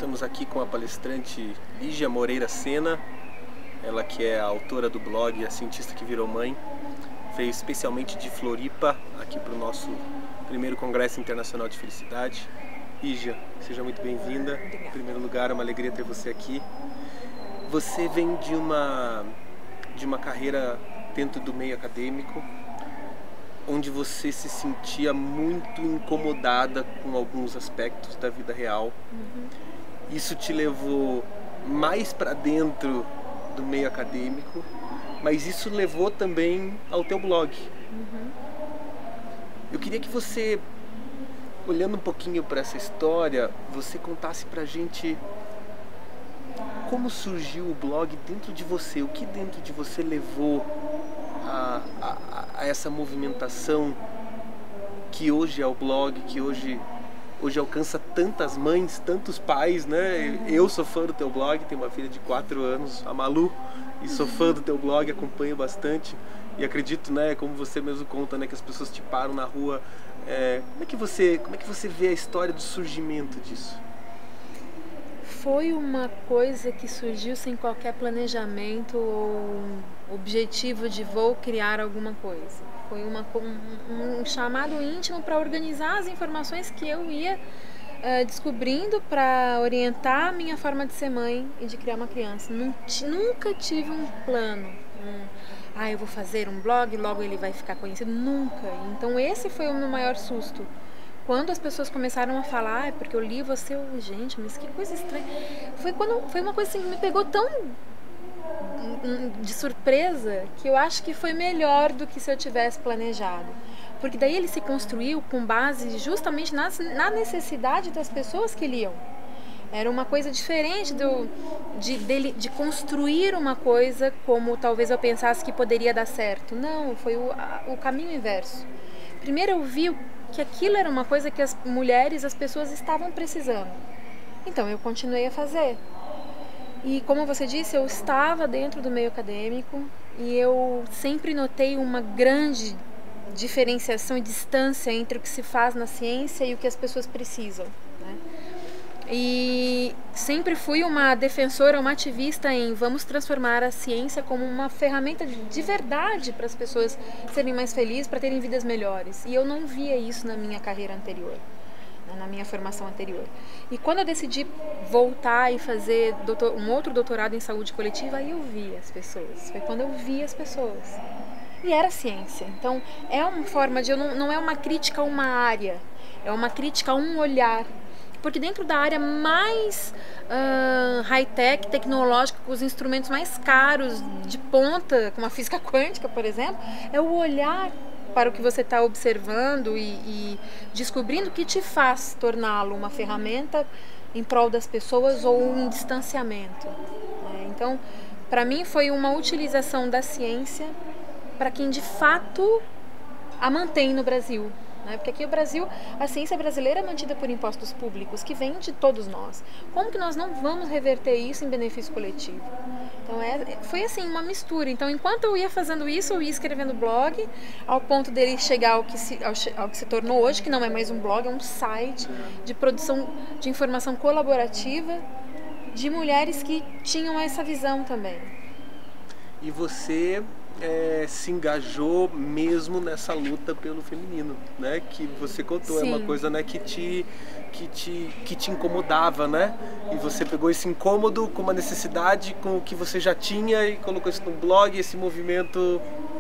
Estamos aqui com a palestrante Lígia Moreira Sena, ela que é a autora do blog A Cientista que Virou Mãe, veio especialmente de Floripa aqui para o nosso primeiro Congresso Internacional de Felicidade. Lígia, seja muito bem-vinda. Em primeiro lugar, é uma alegria ter você aqui. Você vem de uma carreira dentro do meio acadêmico, onde você se sentia muito incomodada com alguns aspectos da vida real. Isso te levou mais para dentro do meio acadêmico, mas isso levou também ao teu blog. Eu queria que você, olhando um pouquinho para essa história, você contasse pra gente como surgiu o blog dentro de você, o que dentro de você levou a essa movimentação que hoje é o blog, que hoje alcança tantas mães, tantos pais, né? Eu sou fã do teu blog, tenho uma filha de 4 anos, a Malu, e sou fã do teu blog, acompanho bastante e acredito, né, como você mesmo conta, né, que as pessoas te param na rua. Como é que você vê a história do surgimento disso? Foi uma coisa que surgiu sem qualquer planejamento ou objetivo de vou criar alguma coisa. Foi um chamado íntimo para organizar as informações que eu ia descobrindo para orientar a minha forma de ser mãe e de criar uma criança. Nunca tive um plano. Eu vou fazer um blog, logo ele vai ficar conhecido. Nunca. Então esse foi o meu maior susto. Quando as pessoas começaram a falar, porque eu li você, gente, mas que coisa estranha. Foi uma coisa assim que me pegou tão de surpresa que eu acho que foi melhor do que se eu tivesse planejado. Porque daí ele se construiu com base justamente na necessidade das pessoas que liam. Era uma coisa diferente de construir uma coisa como talvez eu pensasse que poderia dar certo. Não, foi o caminho inverso. Primeiro eu vi que aquilo era uma coisa que as mulheres, as pessoas estavam precisando. Então eu continuei a fazer. E como você disse, eu estava dentro do meio acadêmico e eu sempre notei uma grande diferenciação e distância entre o que se faz na ciência e o que as pessoas precisam, né? E sempre fui uma defensora, uma ativista em vamos transformar a ciência como uma ferramenta de verdade para as pessoas serem mais felizes, para terem vidas melhores. E eu não via isso na minha carreira anterior, na minha formação anterior. E quando eu decidi voltar e fazer um outro doutorado em saúde coletiva, aí eu vi as pessoas. Foi quando eu vi as pessoas. E era ciência. Então é uma forma de... não é uma crítica a uma área, é uma crítica a um olhar. Porque dentro da área mais high-tech, tecnológica, com os instrumentos mais caros, de ponta, como a física quântica, por exemplo, é o olhar para o que você está observando e descobrindo o que te faz torná-lo uma ferramenta em prol das pessoas ou um distanciamento. Então, para mim, foi uma utilização da ciência para quem de fato a mantém no Brasil. Porque aqui no Brasil, a ciência brasileira é mantida por impostos públicos, que vêm de todos nós. Como que nós não vamos reverter isso em benefício coletivo? Então foi assim, uma mistura. Então enquanto eu ia fazendo isso, eu ia escrevendo blog, ao ponto dele chegar ao que se tornou hoje, que não é mais um blog, é um site de produção de informação colaborativa de mulheres que tinham essa visão também. E você se engajou mesmo nessa luta pelo feminino, né? Que você contou. Sim. É uma coisa, né, que te incomodava, né? E você pegou esse incômodo com uma necessidade, com o que você já tinha e colocou isso no blog, esse movimento.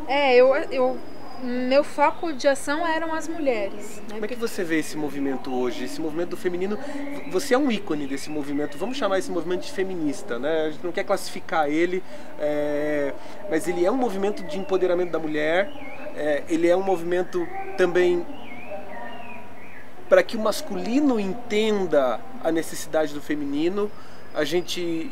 Meu foco de ação eram as mulheres, né? Como é que você vê esse movimento hoje? Esse movimento do feminino, você é um ícone desse movimento, vamos chamar esse movimento de feminista, né? A gente não quer classificar ele, mas ele é um movimento de empoderamento da mulher, ele é um movimento também para que o masculino entenda a necessidade do feminino. A gente...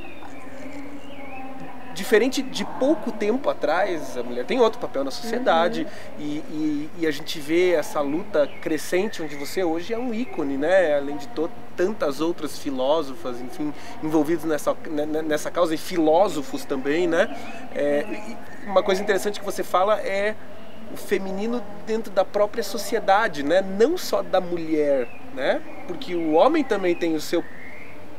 Diferente de pouco tempo atrás, a mulher tem outro papel na sociedade. E a gente vê essa luta crescente, onde você hoje é um ícone, né? Além de tantas outras filósofas, enfim, envolvidos nessa causa, e filósofos também, né? Uma coisa interessante que você fala é o feminino dentro da própria sociedade, né? Não só da mulher, né? Porque o homem também tem o seu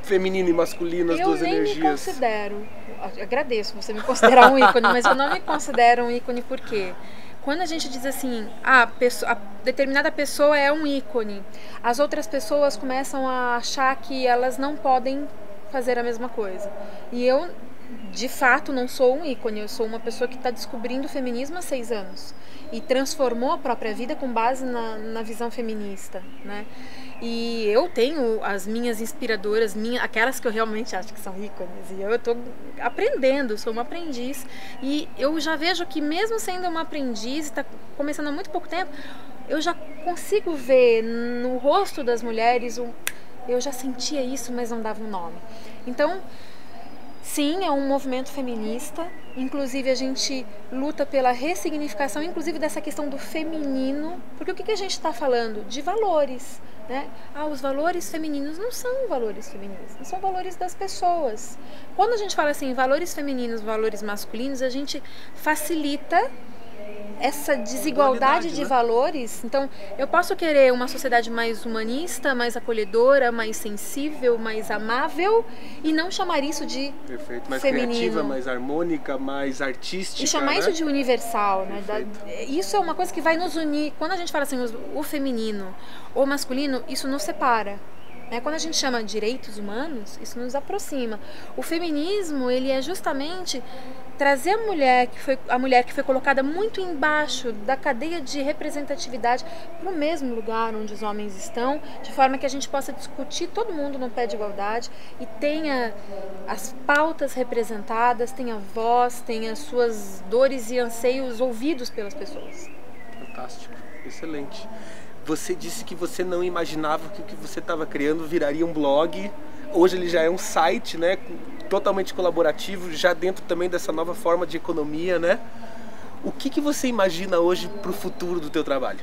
feminino e masculino, as duas energias? Eu nem me considero, agradeço você me considerar um ícone, mas eu não me considero um ícone por quê? Quando a gente diz assim, a determinada pessoa é um ícone, as outras pessoas começam a achar que elas não podem fazer a mesma coisa. E eu, de fato, não sou um ícone, eu sou uma pessoa que está descobrindo o feminismo há 6 anos e transformou a própria vida com base na visão feminista, né? E eu tenho as minhas inspiradoras, aquelas que eu realmente acho que são ícones, e eu estou aprendendo, sou uma aprendiz, e eu já vejo que mesmo sendo uma aprendiz, está começando há muito pouco tempo, eu já consigo ver no rosto das mulheres, eu já sentia isso, mas não dava um nome. Então, sim, é um movimento feminista, inclusive a gente luta pela ressignificação, inclusive dessa questão do feminino, porque o que a gente está falando? De valores, né? Os valores femininos não são valores femininos, são valores das pessoas. Quando a gente fala assim, valores femininos, valores masculinos, a gente facilita essa desigualdade de valores. Então, eu posso querer uma sociedade mais humanista, mais acolhedora, mais sensível, mais amável, e não chamar isso de mais feminino. Criativa, mais harmônica, mais artística. E chamar isso de universal, né? Isso é uma coisa que vai nos unir. Quando a gente fala assim, o feminino ou masculino, isso nos separa. Quando a gente chama direitos humanos, isso nos aproxima. O feminismo, ele é justamente trazer a mulher que foi colocada muito embaixo da cadeia de representatividade para o mesmo lugar onde os homens estão, de forma que a gente possa discutir todo mundo no pé de igualdade e tenha as pautas representadas, tenha voz, tenha suas dores e anseios ouvidos pelas pessoas. Fantástico, excelente. Você disse que você não imaginava que o que você estava criando viraria um blog. Hoje ele já é um site, né, totalmente colaborativo, já dentro também dessa nova forma de economia, né? O que você imagina hoje para o futuro do teu trabalho?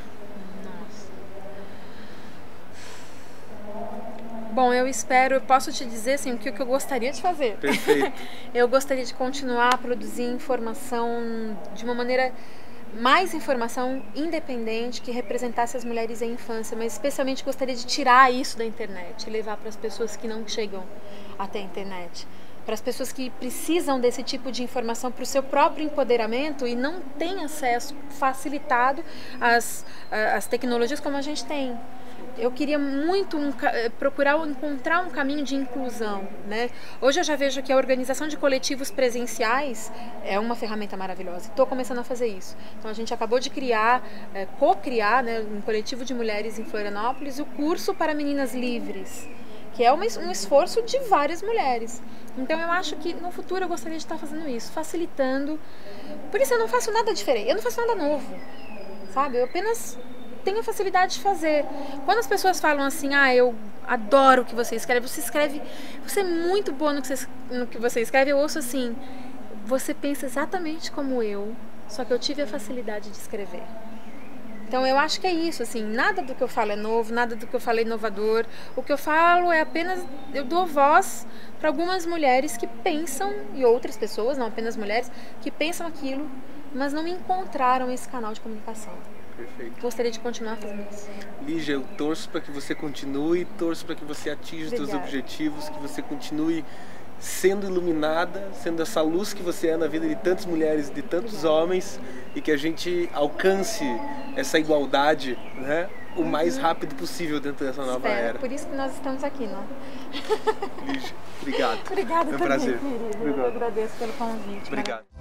Bom, eu posso te dizer assim, o que eu gostaria de fazer. Perfeito. Eu gostaria de continuar a produzir informação de uma maneira... mais informação independente que representasse as mulheres em infância, mas especialmente gostaria de tirar isso da internet e levar para as pessoas que não chegam até a internet, para as pessoas que precisam desse tipo de informação para o seu próprio empoderamento e não têm acesso facilitado às tecnologias como a gente tem. Eu queria muito procurar encontrar um caminho de inclusão, né? Hoje eu já vejo que a organização de coletivos presenciais é uma ferramenta maravilhosa. Estou começando a fazer isso. Então a gente acabou de co-criar, né, um coletivo de mulheres em Florianópolis, o curso para meninas livres, que é um esforço de várias mulheres. Então eu acho que no futuro eu gostaria de estar fazendo isso, facilitando. Por isso eu não faço nada diferente, eu não faço nada novo, sabe? Eu apenas tenho a facilidade de fazer. Quando as pessoas falam assim, eu adoro o que você escreve, você é muito boa no que você escreve, eu ouço assim, você pensa exatamente como eu, só que eu tive a facilidade de escrever. Então eu acho que é isso, assim, nada do que eu falo é novo, nada do que eu falo é inovador. O que eu falo é apenas, eu dou voz para algumas mulheres que pensam, e outras pessoas, não apenas mulheres, que pensam aquilo, mas não encontraram esse canal de comunicação. Perfeito. Gostaria de continuar fazendo isso. Lígia, eu torço para que você continue, torço para que você atinja os seus objetivos, que você continue sendo iluminada, sendo essa luz que você é na vida de tantas mulheres, de tantos homens, e que a gente alcance essa igualdade, né, o mais rápido possível dentro dessa nova era. Por isso que nós estamos aqui, né? Lígia, obrigado. Obrigada é um também, prazer. Querido. Eu agradeço pelo convite. Obrigado.